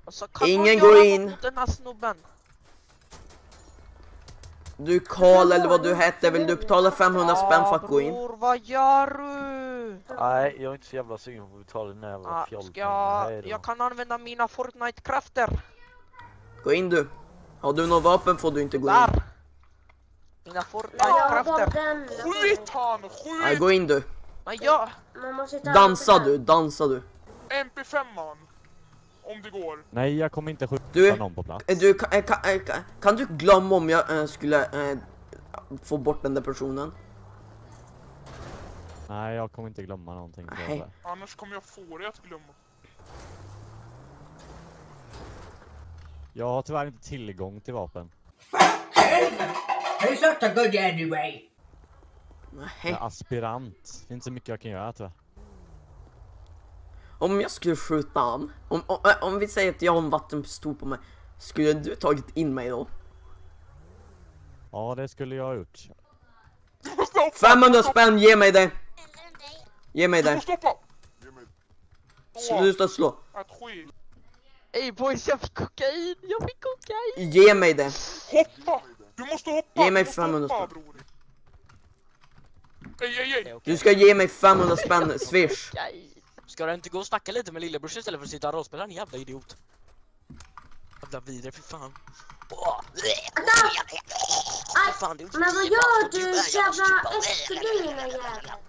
Alltså, kan ingen någon går göra in. något mot den här snubben? Du Karl eller vad du hette, vill du betala 500 spänn för att gå in? Bror, vad gör du? Nej, jag är inte så jävla sugen på att betala den här jävla fjollpengen. Jag kan använda mina Fortnite-krafter. Gå in du. Har du något vapen får du inte gå in. Där! Mina Fortnite-krafter. Skjut han! Nej, Skjut! gå in du. Men jag... Dansa du, dansa du. MP5-man. Om det går. Nej, jag kommer inte skjuta Du, någon på plats. kan du glömma om jag skulle få bort den där personen? Nej, jag kommer inte glömma någonting. Nej. Annars kommer jag få dig att glömma. Jag har tyvärr inte tillgång till vapen. It's not a good anyway. Jag Nej. är aspirant. Det är inte så mycket jag kan göra tyvärr. Om jag skulle skjuta han, om vi säger att jag har en vattenpistol på mig, skulle du tagit in mig då? Ja, det skulle jag ha gjort. 500 spänn, ge mig det! Ge mig Du det. måste stoppa! Sluta slå. Att skit. Ey boys, jag fick kokain! Jag fick kokain! Ge mig det. Hoppa! Du måste hoppa! Ge mig Du måste 500 hoppa, spänn. bror. Ej. Du ska ge mig 500 spänn, swish. Ska du inte gå och snacka lite med lillebror istället för att sitta och rollspela, en jävla idiot? Jävla vidare, för fan. Fan, det är Men vad gör du, jävla efterblivna jävel?